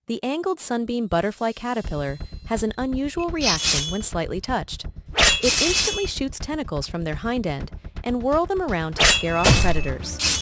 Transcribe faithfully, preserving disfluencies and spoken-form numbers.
The angled sunbeam butterfly caterpillar has an unusual reaction when slightly touched. It instantly shoots tentacles from their hind end and whirl them around to scare off predators.